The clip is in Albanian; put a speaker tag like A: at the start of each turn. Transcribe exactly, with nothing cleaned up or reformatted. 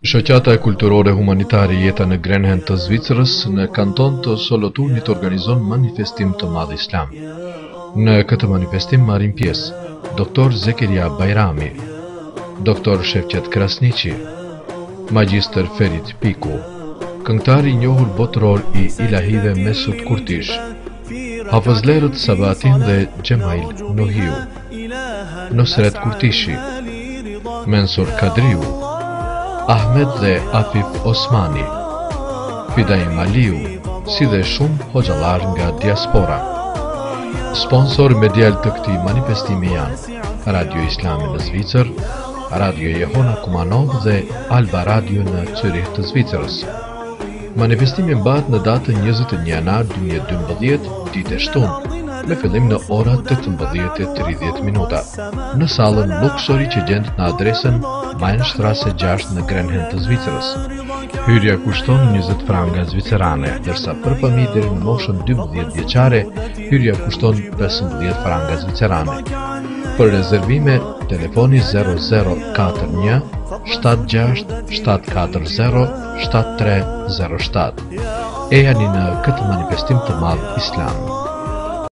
A: Shoqata kulturore humanitare Jeta në Grenhen të Zvicrës në kanton të Soloturnit organizon manifestim të madh islam. Në këtë manifestim marrin pjesë doktor Zekeria Bajrami, doktor Shevqet Krasniqi, magjistër Ferit Piku, këngëtar i njohur botëror i ilahive Mesut Kurtish, hafëzlerët Sabatin dhe Gjemail Nohiu, Nosret Kurtishi, Mensur Kadriu, Ahmed dhe Afif Osmani, Fidaim Aliu, si dhe shumë hoxhallar nga diaspora. Sponsor medial të këtij manifestimi janë Radio Islami në Zvicër, Radio Jehona Kumanov dhe Alba Radio në Zürich të Zvicrës. Manifestimi mbahet në datën njëzet e një janar dy mijë e dymbëdhjetë, ditë e shtunë, me fillim në orat tetëmbëdhjetë e tridhjetë minuta, në sallën luksori që gjendet në adresën Mainstrasse gjashtë në Grenhen të Zvicrës. Hyrja kushton njëzet franga zvicerane, ndërsa për fëmijë deri në moshën dymbëdhjetë vjeçare, hyrja kushton pesëmbëdhjetë franga zvicerane. Për rezervime, telefoni zero zero katër një shtat gjashtë shtat katër zero shtat tre zero shtat. Ejani në këtë manifestim të madh islam.